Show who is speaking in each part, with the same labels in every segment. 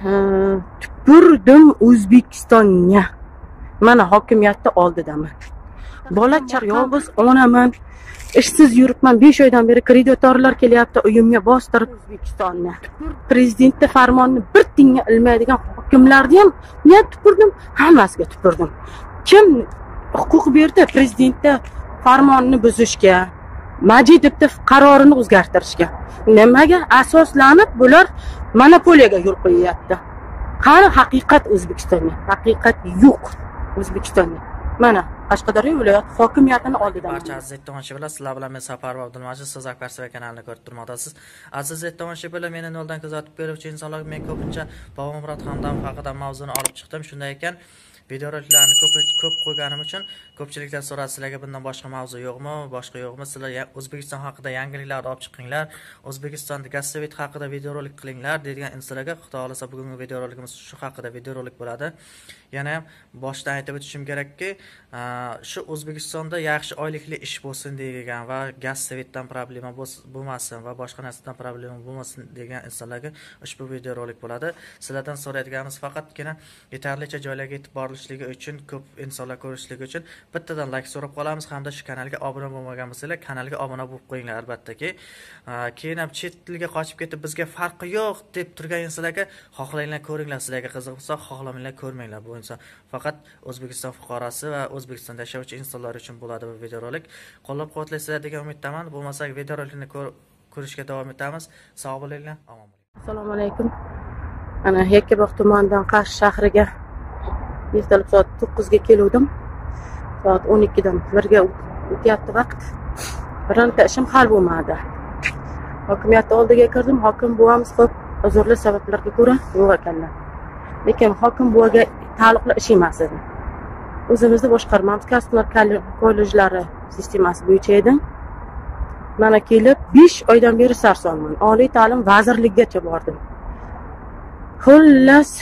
Speaker 1: Tupurdim O'zbekistonga. Mana hokimiyatni oldidaman. Bola chaq yolg'iz onaman. Ishsiz yuribman. 5 oydan beri kreditorlar kelyapti, uyimga bostirib O'zbekistonni. Prezidentning farmonini bir tinga ilmaydigan hokimlarni ham men tupurdim, hammasiga tupurdim. Kim huquq berdi prezidentning farmonini buzishga, Majidovning qarorini o'zgartirishga? Nimaga asoslanib bular monopoliyaga yo'l qo'yyapti? Qani haqiqat O'zbekistonda? Haqiqat yo'q O'zbekistonda. Mana Qashqadaryo viloyat hokimiyatini oldidan.
Speaker 2: Barcha aziz tomoshabinlar, sizlar bilan men Safar Abdulmajid, siz Akbar TV kanalini ko'rib turmoqdasiz. Aziz tomoshabinlar, meni noldan kuzatib beruvchi insonlar, men ko'pincha Bobomurod Hamdam haqida mavzuni olib chiqdim. Shunday ekan, videoroliklarni ko'p qo'yganim uchun ko'pchiliklar so'radi, sizlarga bundan boshqa mavzu yo'qmi, boshqa yo'qmi? Sizlar O'zbekiston haqida yangiliklarni olib chiqinglar, O'zbekistonda Gazsevit haqida videorolik qilinglar degan insonlarga Xudo xolasa bugungi videorolikimiz shu haqida videorolik bo'ladi. Yana ham boshdan aytib o'tishim kerakki, shu O'zbekistonda yaxshi oylikli ish bo'lsin degan va Gazsevitdan problema bo'lmasin va boshqa narsadan problema bo'lmasin degan insonlarga ushbu videorolik bo'ladi. Sizlardan so'rayotganimiz faqatgina yetarlicha joylarga yetib borilishligi uchun, ko'p insonlar ko'rishligi uchun bittadan like so'rab qolamiz hamda shu kanalga obuna bo'lmagan bo'lsanglar, kanalga obuna bo'lib qo'yinglar albattaki. Keyin ham chet tilga qochib ketib bizga farqi yo'q deb turgan insonlarga xohlanglar ko'ringlar, sizlarga qiziq bo'lsa xohlamanglar ko'rmanglar. Bu inson faqat O'zbekiston fuqarosi va O'zbekistonda yashovchi insonlar uchun bo'ladi bu videorolik. Qo'llab-quvvatlaysizlar degan umiddaman. Bo'lmasa videorolikni ko'rishga davom etamiz. Sog' bo'linglar, omon bo'ling.
Speaker 1: Assalomu alaykum. Ana Yakkabog' tumanidan Qarshi shahriga ertalab soat 9 ga keldim. Soat 12 dan 1 ga o'tyapti vaqt. Bironta ishim hal bo'lmadi. Hokimiyat oldiga kirdim. Hokim buvamiz ko'p uzrli sabablarga ko'ra yo'q ekanlar. Lekin hokim buvaga taalluqli ish emas edi. O'zimizda boshqarmamiz kasblar kollejlari sistemasi bo'yicha edi. Mana kelib 5 oydan beri sarsonman. Oliy ta'lim vazirligigacha bordim. Xullas,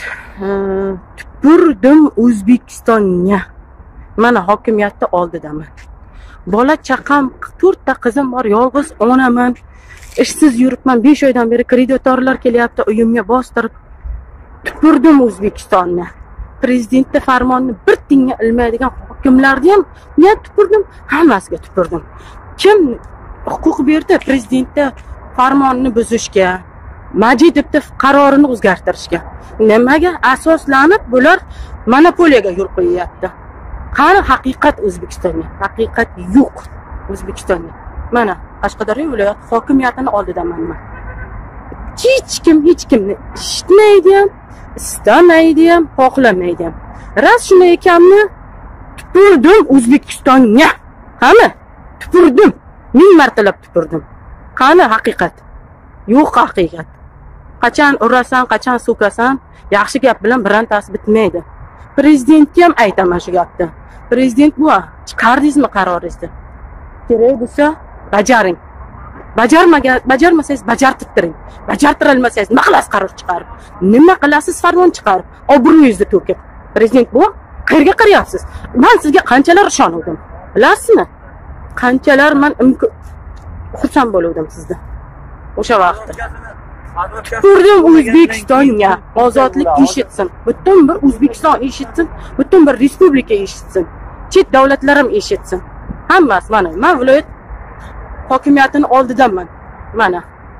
Speaker 1: tupurdim O'zbekistonga. Mana hokimiyatni oldidaman. Bola chaqam 4 ta qizim bor, yolg'iz onaman. Ishsiz yuribman. 5 oydan beri kreditorlar kelyapti, uyimga bostirib tupurdim O'zbekistonni. Prezidentning farmonini bir tinga ilmaydigan hokimlarni ham men tupurdim, hammasiga tupurdim. Kim huquq berdi prezidentning farmonini buzishga, Majidovning qarorini o'zgartirishga? Nimaga asoslanib bular monopoliyaga yo'l qo'yyapti? Qani haqiqat O'zbekistonda? Haqiqat yo'q O'zbekistonda. Mana Qashqadaryo viloyat hokimiyatini oldidaman men. Hech kimni eshitmaydi ham, istamaydi ham, xohlamaydi ham. Ras shunday ekanmi? Tupurdim O'zbekistonga. Qani? Tupurdim. 1000 martalab tupurdim. Qani haqiqat? Yo'q haqiqat. Qachon urasan, qachon so'kasan, yaxshi gap bilan birantasi bitmaydi. Prezidentga ham aytaman shu gapni. Prezident buva, chiqardingizmi qaroringizni? Kerak bo'lsa, bajaring. Bajarmasangiz bajartib turing. Bajartira olmasangiz nima qilasiz qaror chiqarib? Nima qilasiz farmon chiqarib? Obro'yingizni to'kib. Prezident buva, qayerga qarayapsiz? Men sizga qanchalar ishonuvdim. Bilasizmi? Qanchalar men xursand bo'luvdim sizda. O'sha vaqtda. Tupurdim O'zbekistonga. Ozodlik eshitsin. Butun bir O'zbekiston eshitsin, butun bir respublika eshitsin. Chet davlatlar ham eshitsin. Hammasi mana. Men viloyat hokimiyatini oldidaman. Mana.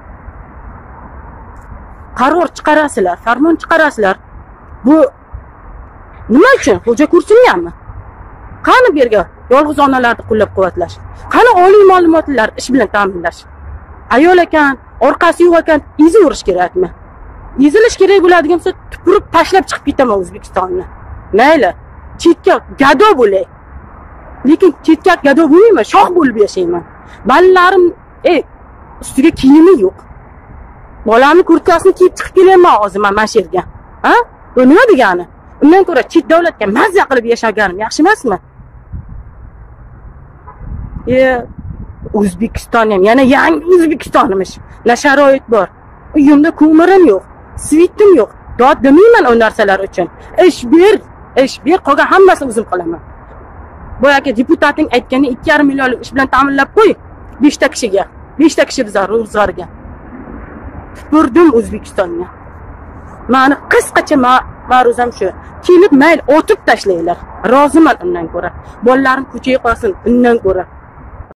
Speaker 1: Qaror chiqarasizlar, farmon chiqarasizlar. Bu nima uchun? Xo'ja kursinganmi? Qani bu yerga yolg'iz onalarni qo'llab-quvvatlash? Qani oliy ma'lumotlar ish bilan ta'minlash? Ayol ekan, orqasi yo'q ekan, ezilish kerakmi? Ezilish kerak bo'ladigan bo'lsa, tupurib tashlab chiqib ketaman O'zbekistonni. Mayli, chetga gado bo'lay. Lekin chetga gado bo'lmayman, shoh bo'lib yashayman. Balalarim, ustiga kiyimi yo'q. Bolamni kurtkasini kiyib chiqib kelaman hozir mana shu yerga. Ha? Bu nima degani? Undan ko'ra chet davlatga mazza qilib yashaganim yaxshi emasmi? O'zbekiston ham yana yangi O'zbekistonimiz. Na sharoit bor. Uyimda ko'mirim yo'q, svitim yo'q. Dod demayman o narsalar uchun. Ish ber, qolgan hammasini o'zim qilaman. Boyagi deputatning aytgani 2,5 millionlik ish bilan ta'minlab qo'y 5 ta kishiga. 5 ta kishi bizlar ro'zg'orga. Tupurdim O'zbekistonga. Mani qisqacha ma'ruzam shu. Kelib mayl otib tashlanglar. Roziman undan ko'ra. Bolalarim ko'chaga qolsin undan ko'ra.